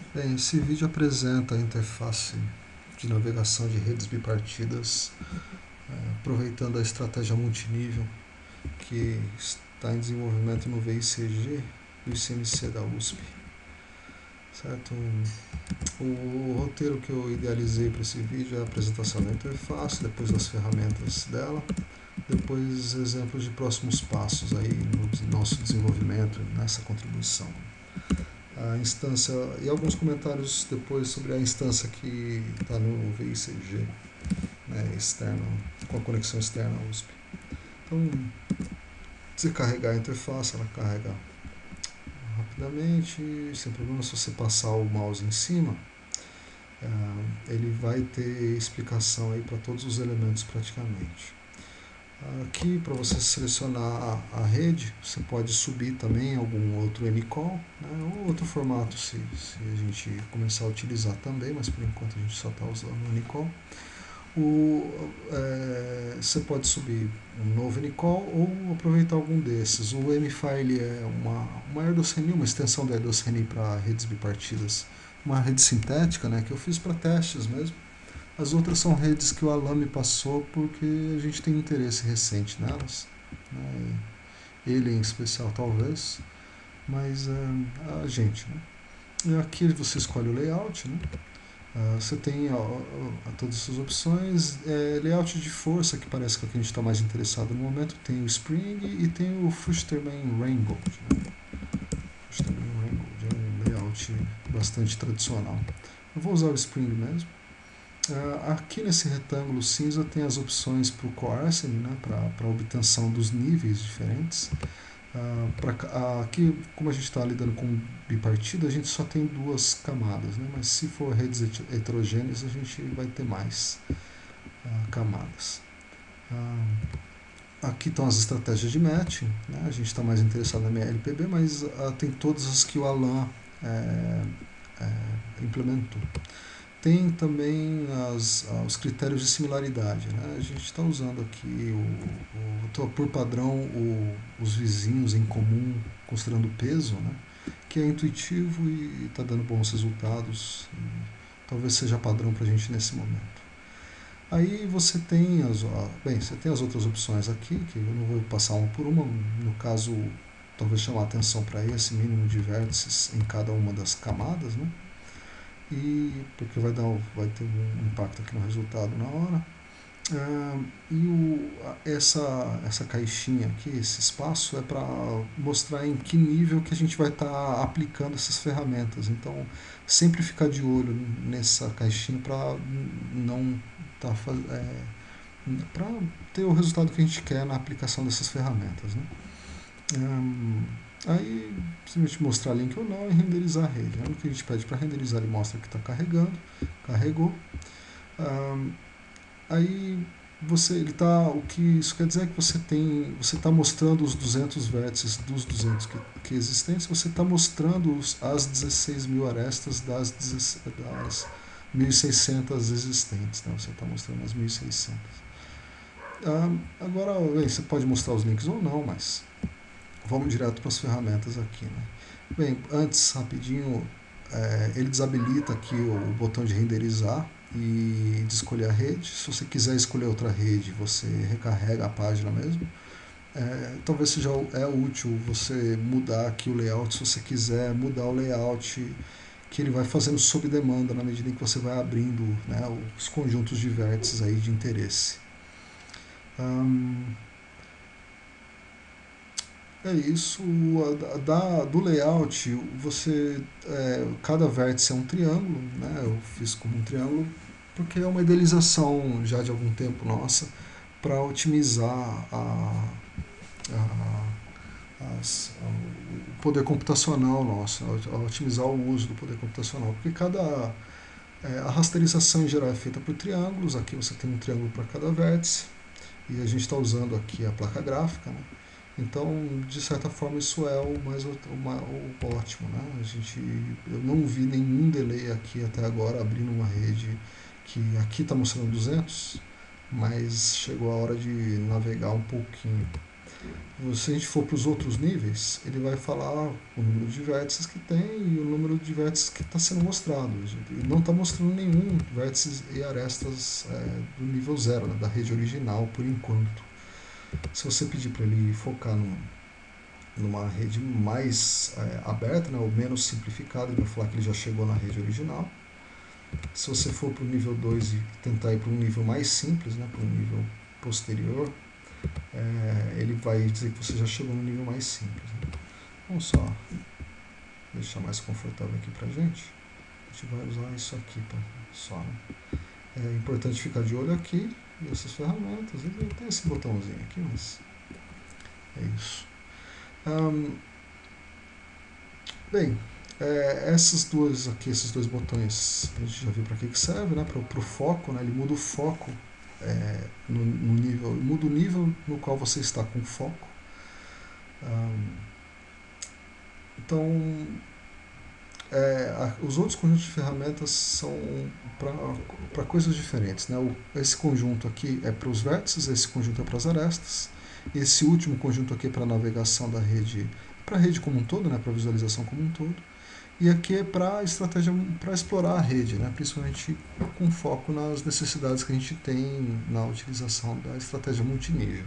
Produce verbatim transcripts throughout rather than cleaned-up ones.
Bem, esse vídeo apresenta a interface de navegação de redes bipartidas, eh, aproveitando a estratégia multinível que está em desenvolvimento no V I C G do I C M C da U S P. Certo? O, o roteiro que eu idealizei para esse vídeo é a apresentação da interface, depois das ferramentas dela, depois exemplos de próximos passos aí no nosso desenvolvimento, nessa contribuição. A instância e alguns comentários depois sobre a instância que está no V I C G, né, externo, com a conexão externa à U S P. Então, se carregar a interface, ela carrega rapidamente, sem problema. Se você passar o mouse em cima, ele vai ter explicação aí para todos os elementos praticamente. Aqui, para você selecionar a rede, você pode subir também algum outro N C A L, né, ou outro formato se, se a gente começar a utilizar também, mas por enquanto a gente só está usando o N C A L. O, é, você pode subir um novo N C A L ou aproveitar algum desses. O M-File é uma, uma AirDosReni, uma extensão da AirDosReni para redes bipartidas, uma rede sintética, né, que eu fiz para testes mesmo. As outras são redes que o Alan me passou porque a gente tem interesse recente nelas, né? Ele em especial talvez, mas é, a gente. Né? E aqui você escolhe o layout, né? Uh, você tem ó, ó, todas essas opções. É, layout de força, que parece que é o que a gente está mais interessado no momento, tem o Spring e tem o Fusterman Rainbow. Né? Fusterman Rainbow é um layout bastante tradicional. Eu vou usar o Spring mesmo. Uh, aqui nesse retângulo cinza tem as opções para o coarsening, né, para a obtenção dos níveis diferentes. Uh, pra, uh, aqui, como a gente está lidando com bipartida, a gente só tem duas camadas, né, mas se for redes heterogêneas, a gente vai ter mais uh, camadas. Uh, aqui estão as estratégias de matching, né, a gente está mais interessado na minha L P B, mas uh, tem todas as que o Alan é, é, implementou. Tem também as, os critérios de similaridade. Né? A gente está usando aqui, o, o, por padrão, o, os vizinhos em comum, considerando o peso, né? Que é intuitivo e está dando bons resultados. Talvez seja padrão para a gente nesse momento. Aí você tem as, bem, você tem as outras opções aqui, que eu não vou passar uma por uma. No caso, talvez chamar a atenção para esse mínimo de vértices em cada uma das camadas, né? E porque vai, dar, vai ter um impacto aqui no resultado na hora. Uh, e o, essa, essa caixinha aqui, esse espaço, é para mostrar em que nível que a gente vai estar tá aplicando essas ferramentas. Então, sempre ficar de olho nessa caixinha para não tá, é, para ter o resultado que a gente quer na aplicação dessas ferramentas. Né? Um, Aí, simplesmente mostrar link ou não e renderizar a rede. Né? O que a gente pede para renderizar, ele mostra que está carregando, carregou. Um, aí, você, ele tá, o que isso quer dizer é que você tem, você está mostrando os duzentos vértices dos duzentos que, que existentes, você está mostrando os, as dezesseis mil arestas das, das mil e seiscentas existentes. Né? Você está mostrando as mil e seiscentas. Um, agora, bem, você pode mostrar os links ou não, mas vamos direto para as ferramentas aqui. Né? Bem, antes, rapidinho, é, ele desabilita aqui o botão de renderizar e de escolher a rede. Se você quiser escolher outra rede, você recarrega a página mesmo. É, talvez seja é útil você mudar aqui o layout, se você quiser mudar o layout que ele vai fazendo sob demanda na medida em que você vai abrindo, né, os conjuntos de vértices aí de interesse. Um, É isso, da, do layout, você, é, cada vértice é um triângulo, né? Eu fiz como um triângulo, porque é uma idealização já de algum tempo nossa para otimizar a, a, as, a, o poder computacional nosso, a otimizar o uso do poder computacional, porque cada é, a rasterização em geral é feita por triângulos, aqui você tem um triângulo para cada vértice, e a gente está usando aqui a placa gráfica, né? Então, de certa forma, isso é o mais o, o ótimo. Né? A gente, eu não vi nenhum delay aqui até agora abrindo uma rede que aqui está mostrando duzentos, mas chegou a hora de navegar um pouquinho. Se a gente for para os outros níveis, ele vai falar o número de vértices que tem e o número de vértices que está sendo mostrado. Ele não está mostrando nenhum vértices e arestas é, do nível zero, né, da rede original, por enquanto. Se você pedir para ele focar num, numa rede mais é, aberta, né, ou menos simplificada, ele vai falar que ele já chegou na rede original. Se você for para o nível dois e tentar ir para um nível mais simples, né, para um nível posterior, é, ele vai dizer que você já chegou no nível mais simples. Né? Vamos só deixar mais confortável aqui pra gente. A gente vai usar isso aqui pra, só. Né? É importante ficar de olho aqui nessas ferramentas. Ele tem esse botãozinho aqui, mas é isso. Um, bem, é, essas duas aqui, esses dois botões, a gente já viu para que que serve, né? Para o foco, né? Ele muda o foco é, no, no nível, muda o nível no qual você está com foco. Um, então, é, a, os outros conjuntos de ferramentas são para coisas diferentes, né? O, esse conjunto aqui é para os vértices, esse conjunto é para as arestas, esse último conjunto aqui é para a navegação da rede, para a rede como um todo, né? Para a visualização como um todo. E aqui é para estratégia para explorar a rede, né? Principalmente com foco nas necessidades que a gente tem na utilização da estratégia multinível.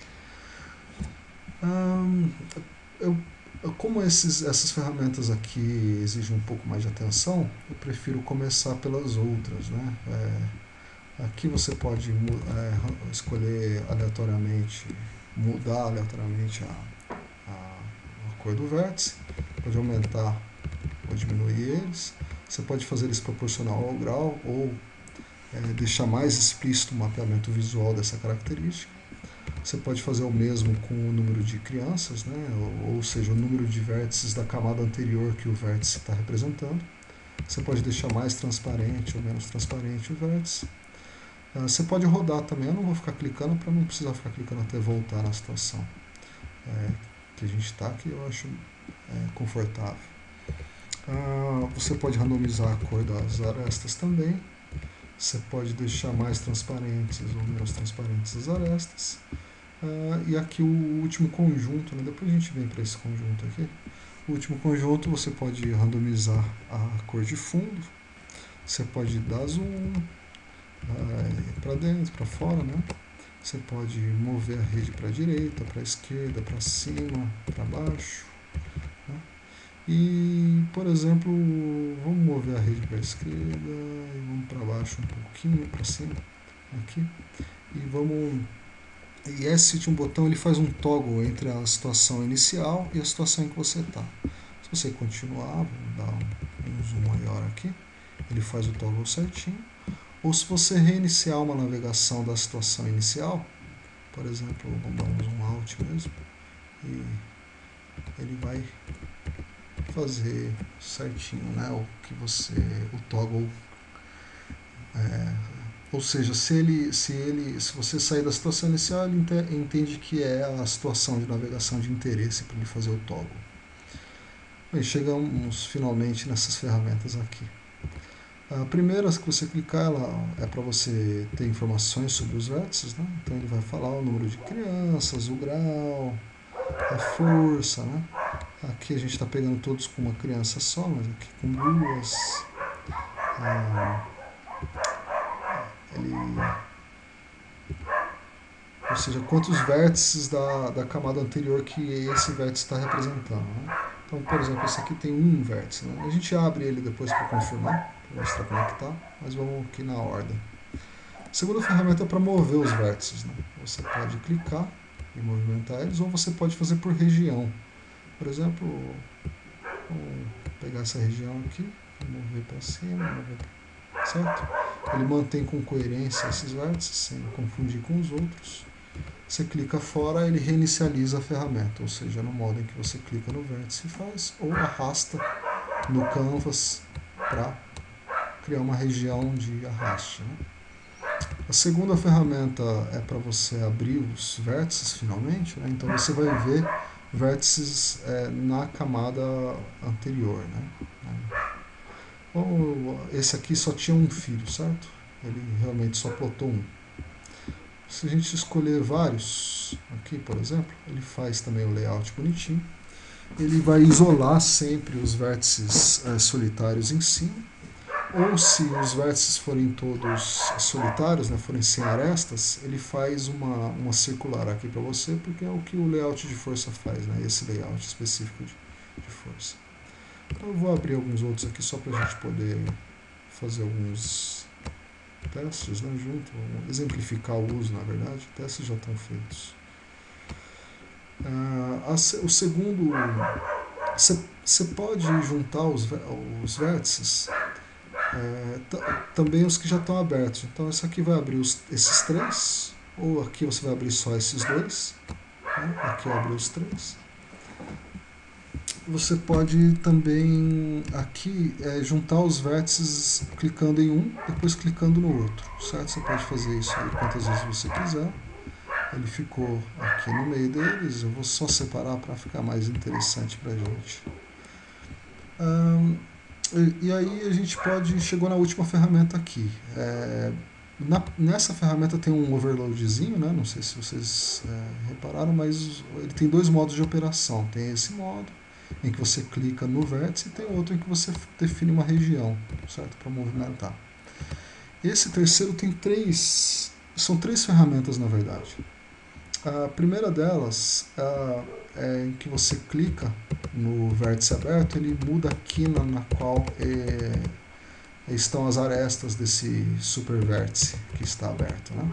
Hum, eu, como esses, essas ferramentas aqui exigem um pouco mais de atenção, eu prefiro começar pelas outras. Né? É, aqui você pode é, escolher aleatoriamente, mudar aleatoriamente a, a, a cor do vértice, pode aumentar ou diminuir eles. Você pode fazer eles proporcional ao grau ou é, deixar mais explícito o mapeamento visual dessa característica. Você pode fazer o mesmo com o número de crianças, né? ou, ou seja, o número de vértices da camada anterior que o vértice está representando. Você pode deixar mais transparente ou menos transparente o vértice. Você pode rodar também, eu não vou ficar clicando para não precisar ficar clicando até voltar na situação é, que a gente está, que eu acho é, confortável. Ah, você pode randomizar a cor das arestas também. Você pode deixar mais transparentes ou menos transparentes as arestas. Ah, e aqui o último conjunto, né? Depois a gente vem para esse conjunto aqui. O último conjunto você pode randomizar a cor de fundo. Você pode dar zoom ah, para dentro, para fora, né? Você pode mover a rede para a direita, para a esquerda, para cima, para baixo. E, por exemplo, vamos mover a rede para a esquerda e vamos para baixo um pouquinho, para cima, aqui. E vamos... E esse último botão ele faz um toggle entre a situação inicial e a situação em que você está. Se você continuar, vamos dar um, um zoom maior aqui, ele faz o toggle certinho. Ou se você reiniciar uma navegação da situação inicial, por exemplo, vamos dar um zoom out mesmo, e ele vai fazer certinho, né, o que você, o toggle, é, ou seja, se ele, se ele, se você sair da situação inicial, ele entende que é a situação de navegação de interesse para ele fazer o toggle. Bem, chegamos finalmente nessas ferramentas aqui. A primeira que você clicar, ela é para você ter informações sobre os vértices, né? Então ele vai falar o número de crianças, o grau, a força, né? Aqui a gente está pegando todos com uma criança só, mas aqui com duas. Ah, ele, ou seja, quantos vértices da, da camada anterior que esse vértice está representando. Né? Então, por exemplo, esse aqui tem um vértice. Né? A gente abre ele depois para confirmar, para mostrar como é que está, mas vamos aqui na ordem. A segunda ferramenta é para mover os vértices. Né? Você pode clicar e movimentar eles, ou você pode fazer por região. Por exemplo, vamos pegar essa região aqui, mover para cima, mover para... certo? Ele mantém com coerência esses vértices, sem confundir com os outros. Você clica fora, ele reinicializa a ferramenta, ou seja, no modo em que você clica no vértice e faz, ou arrasta no canvas para criar uma região de arraste. Né? A segunda ferramenta é para você abrir os vértices finalmente, né? Então você vai ver vértices é, na camada anterior. Né? Esse aqui só tinha um filho, certo? Ele realmente só plotou um. se a gente escolher vários, aqui por exemplo, ele faz também o layout bonitinho. Ele vai isolar sempre os vértices é, solitários em cima, ou se os vértices forem todos solitários, né, forem sem arestas, ele faz uma, uma circular aqui para você, porque é o que o layout de força faz, né, esse layout específico de, de força. Então eu vou abrir alguns outros aqui só para a gente poder fazer alguns testes, né, junto, exemplificar o uso, na verdade. Testes já estão feitos. Uh, a, o segundo, você pode juntar os, os vértices, é, também os que já estão abertos. Então, isso aqui vai abrir os, esses três, ou aqui você vai abrir só esses dois. Né? Aqui eu abri os três. Você pode também aqui é, juntar os vértices clicando em um, depois clicando no outro, certo? Você pode fazer isso aí quantas vezes você quiser. Ele ficou aqui no meio deles, eu vou só separar para ficar mais interessante para a gente. Hum, e, e aí a gente pode, chegou na última ferramenta aqui. É, na, nessa ferramenta tem um overloadzinho, né? Não sei se vocês é, repararam, mas ele tem dois modos de operação. Tem esse modo em que você clica no vértice e tem outro em que você define uma região, certo? Para movimentar. Esse terceiro tem três, são três ferramentas na verdade. A primeira delas é em que você clica no vértice aberto, ele muda a quina na qual é, estão as arestas desse supervértice que está aberto, né?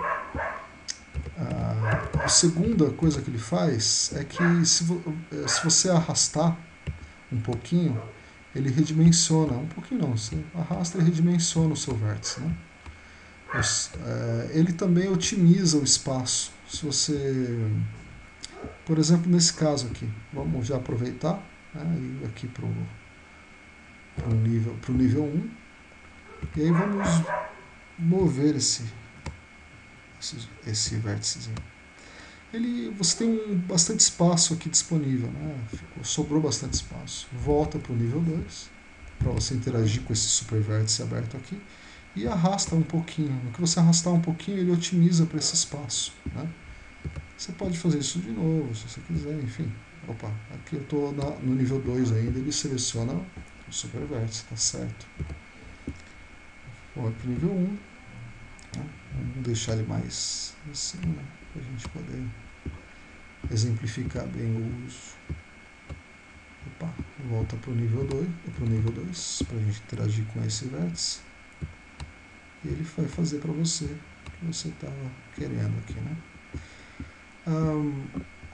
A segunda coisa que ele faz é que se, se você arrastar um pouquinho, ele redimensiona, um pouquinho não, você arrasta e redimensiona o seu vértice, né? Os, é, ele também otimiza o espaço. Se você, por exemplo, nesse caso aqui, vamos já aproveitar, né, ir aqui para o nível, pro nível um, e aí vamos mover esse, esse, esse vérticezinho. Ele, você tem um, bastante espaço aqui disponível, né? Ficou, sobrou bastante espaço. Volta para o nível dois, para você interagir com esse super vértice aberto aqui, e arrasta um pouquinho. No que você arrastar um pouquinho, ele otimiza para esse espaço, né? Você pode fazer isso de novo, se você quiser, enfim. Opa, aqui eu estou no nível dois ainda, ele seleciona o super vértice, tá certo. Vou para o nível um, né? Vamos deixar ele mais assim, né? Para a gente poder exemplificar bem o uso. Opa, volta para o nível dois, para o nível dois, para a gente interagir com esse vértice. E ele vai fazer para você o que você estava querendo aqui, né? Um,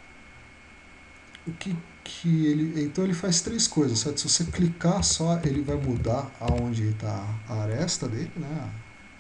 o que, que ele, então ele faz três coisas, certo? Se você clicar só, ele vai mudar aonde está a aresta dele, né?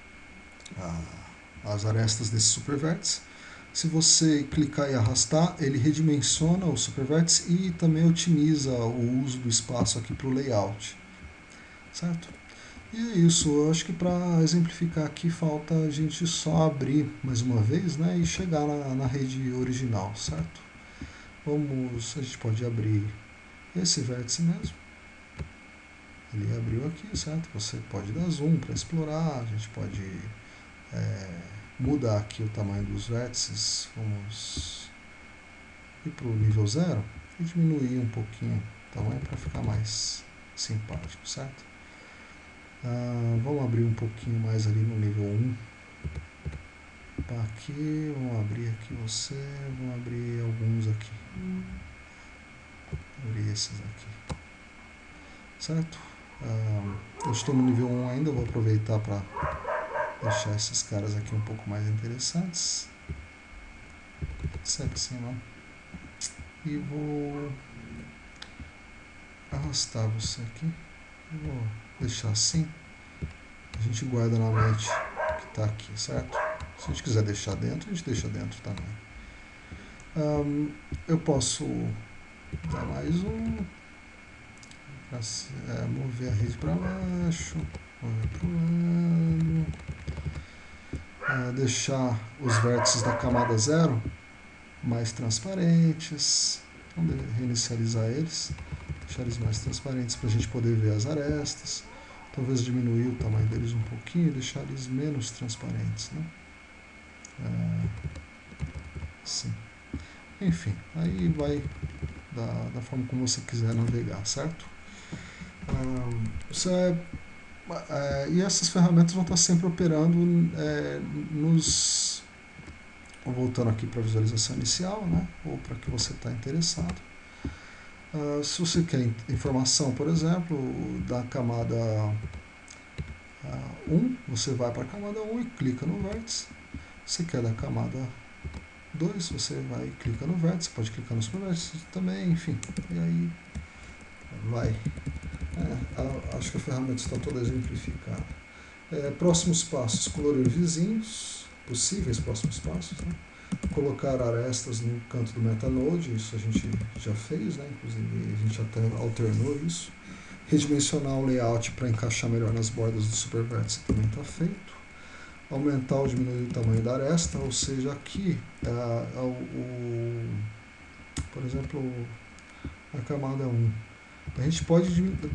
A, as arestas desse supervértice. Se você clicar e arrastar, ele redimensiona o supervértice e também otimiza o uso do espaço aqui para o layout, certo? E é isso, eu acho que para exemplificar aqui falta a gente só abrir mais uma vez, né, e chegar na, na rede original, certo? Vamos, a gente pode abrir esse vértice mesmo. Ele abriu aqui, certo? Você pode dar zoom para explorar, a gente pode é, mudar aqui o tamanho dos vértices, vamos ir para o nível zero e diminuir um pouquinho o tamanho para ficar mais simpático, certo? Ah, vamos abrir um pouquinho mais ali no nível um. Tá aqui, vamos abrir aqui você, vamos abrir alguns aqui. Vou abrir esses aqui. Certo? Ah, eu estou no nível um ainda, vou aproveitar para deixar esses caras aqui um pouco mais interessantes. Certo, assim, não? E vou arrastar você aqui. Vou deixar assim. A gente guarda na mente que está aqui, certo? Se a gente quiser deixar dentro, a gente deixa dentro também. Um, eu posso dar mais um. Pra, é, mover a rede para baixo. Mover para o lado. É, deixar os vértices da camada zero mais transparentes. Vamos reinicializar eles. Deixar eles mais transparentes para a gente poder ver as arestas. Talvez diminuir o tamanho deles um pouquinho e deixar eles menos transparentes, né? É, assim. Enfim, aí vai da, da forma como você quiser navegar, certo? Ah, você é, é, e essas ferramentas vão estar sempre operando é, nos... Voltando aqui para a visualização inicial, né? Ou para que você está interessado. Uh, se você quer informação, por exemplo, da camada uh, um, você vai para a camada um e clica no vértice. Se quer da camada dois, você vai e clica no vértice, pode clicar no supervértice também, enfim. E aí vai. É, acho que a ferramenta está toda exemplificada. É, próximos passos, colorir vizinhos, possíveis próximos passos, né? Colocar arestas no canto do metanode, isso a gente já fez, né? Inclusive a gente até alternou isso. Redimensionar o layout para encaixar melhor nas bordas do supervértice também está feito. Aumentar ou diminuir o tamanho da aresta, ou seja, aqui, é, é o, o, por exemplo, a camada um. A gente pode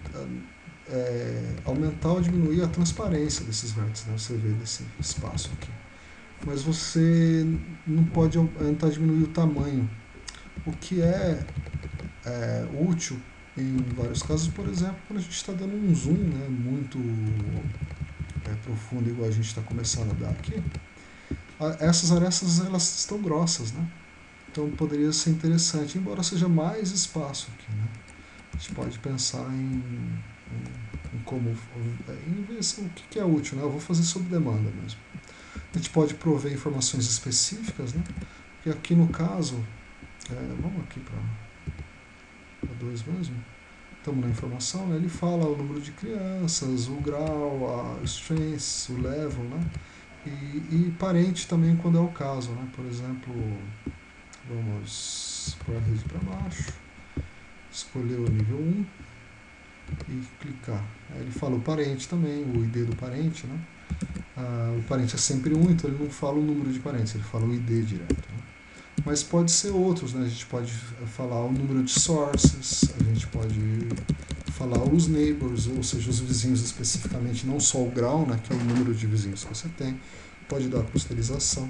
é, aumentar ou diminuir a transparência desses vértices, né? Você vê desse espaço aqui. Mas você não pode aumentar ou diminuir o tamanho, o que é, é útil em vários casos, por exemplo, quando a gente está dando um zoom, né, muito é, profundo, igual a gente está começando a dar aqui. Essas arestas elas estão grossas, né? Então poderia ser interessante, embora seja mais espaço aqui, né? A gente pode pensar em, em, em como, em ver o que é útil, né? Eu vou fazer sob demanda mesmo. A gente pode prover informações específicas, né? E aqui no caso, é, vamos aqui para dois mesmo. Estamos na informação, né? Ele fala o número de crianças, o grau, a strength, o level, né? E, e parente também quando é o caso, né? Por exemplo, vamos pôr a rede para baixo, escolher o nível um e clicar. Aí ele fala o parente também, o I D do parente, né? Ah, o parente é sempre um, então ele não fala o número de parentes, ele fala o I D direto. Né? Mas pode ser outros, né? A gente pode falar o número de sources, a gente pode falar os neighbors, ou seja, os vizinhos especificamente, não só o grau, né, que é o número de vizinhos que você tem, pode dar a clusterização.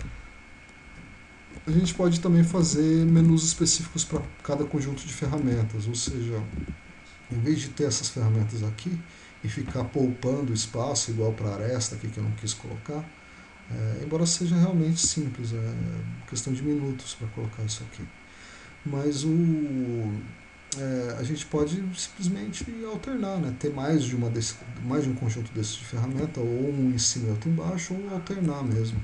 A gente pode também fazer menus específicos para cada conjunto de ferramentas, ou seja, em vez de ter essas ferramentas aqui e ficar poupando espaço, igual para a aresta aqui que eu não quis colocar, é, embora seja realmente simples, é questão de minutos para colocar isso aqui. Mas o, é, a gente pode simplesmente alternar, né? Ter mais de, uma desse, mais de um conjunto desses de ferramenta, ou um em cima e outro embaixo, ou alternar mesmo.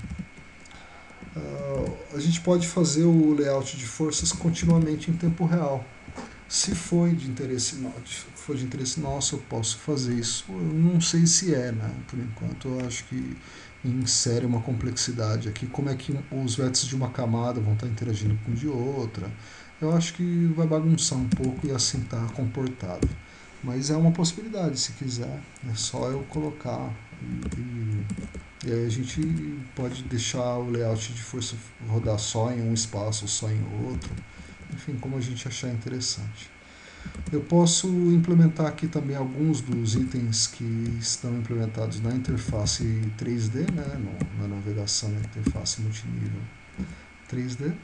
Uh, a gente pode fazer o layout de forças continuamente em tempo real. Se for de interesse, for de interesse nosso, eu posso fazer isso. Eu não sei se é, né? Por enquanto, eu acho que insere uma complexidade aqui. Como é que os vértices de uma camada vão estar interagindo com de outra? Eu acho que vai bagunçar um pouco e assim está comportado. Mas é uma possibilidade, se quiser. É só eu colocar e, e, e aí a gente pode deixar o layout de força rodar só em um espaço ou só em outro. Enfim, como a gente achar interessante. Eu posso implementar aqui também alguns dos itens que estão implementados na interface três D, né, na navegação na interface multinível três D.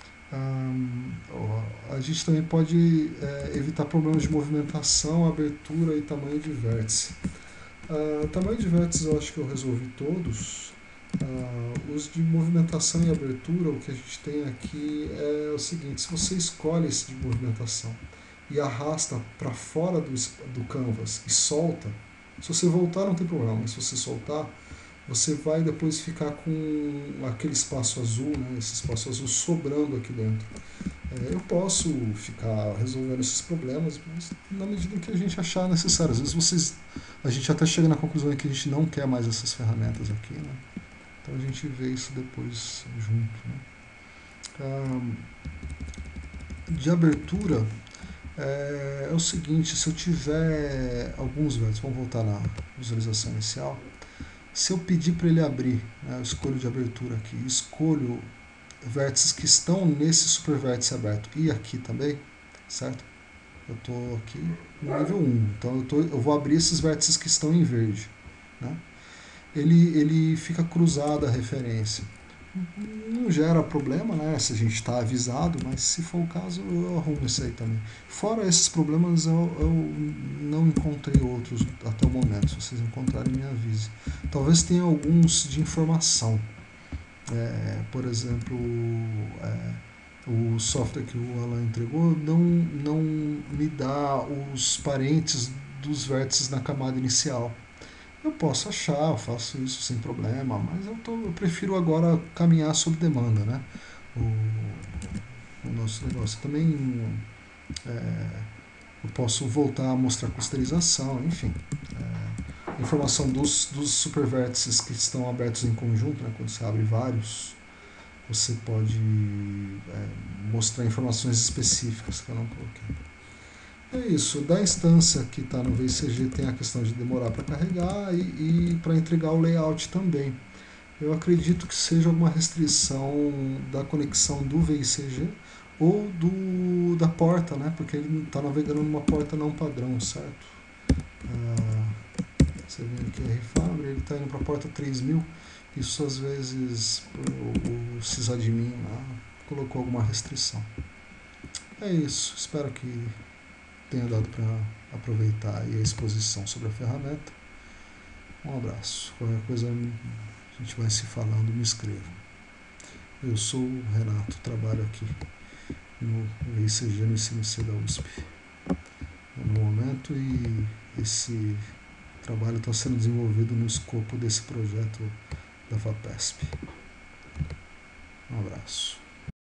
Um, a gente também pode é, evitar problemas de movimentação, abertura e tamanho de vértice. Uh, tamanho de vértices eu acho que eu resolvi todos. Uh, os de movimentação e abertura, o que a gente tem aqui é o seguinte: se você escolhe esse de movimentação e arrasta para fora do, do canvas e solta, se você voltar não tem problema, mas se você soltar, você vai depois ficar com aquele espaço azul, né, esse espaço azul sobrando aqui dentro. É, eu posso ficar resolvendo esses problemas, mas na medida que a gente achar necessário. Às vezes vocês, a gente até chega na conclusão que a gente não quer mais essas ferramentas aqui, né? Então a gente vê isso depois junto. Né? Ah, de abertura, é, é o seguinte: se eu tiver alguns vértices, vamos voltar na visualização inicial. Se eu pedir para ele abrir, né, eu escolho de abertura aqui, escolho vértices que estão nesse supervértice aberto e aqui também, certo? Eu estou aqui no nível um, então eu, tô, eu vou abrir esses vértices que estão em verde. Né? Ele, ele fica cruzado a referência. não gera problema, né, se a gente está avisado, mas se for o caso, eu arrumo isso aí também. Fora esses problemas, eu, eu não encontrei outros até o momento. Se vocês encontrarem, me avise. Talvez tenha alguns de informação. É, por exemplo, é, o software que o Alan entregou não, não me dá os parentes dos vértices na camada inicial. Eu posso achar, eu faço isso sem problema, mas eu, tô, eu prefiro agora caminhar sob demanda, né? O, o nosso negócio. Também é, eu posso voltar a mostrar clusterização, enfim. É, informação dos, dos supervértices que estão abertos em conjunto, né? Quando você abre vários, você pode é, mostrar informações específicas que eu não coloquei. É isso, da instância que está no V I C G tem a questão de demorar para carregar e, e para entregar o layout também. Eu acredito que seja alguma restrição da conexão do V I C G ou do, da porta, né? Porque ele está navegando numa porta não padrão, certo? Ah, você vê aqui a Refabre, ele está indo para a porta três mil. Isso às vezes o, o sysadmin lá colocou alguma restrição. É isso, espero que tenha dado para aproveitar aí a exposição sobre a ferramenta. Um abraço. Qualquer coisa a gente vai se falando, me escreva. Eu sou o Renato, trabalho aqui no V I C G, no I C M C da U S P no momento, e esse trabalho está sendo desenvolvido no escopo desse projeto da FAPESP. Um abraço.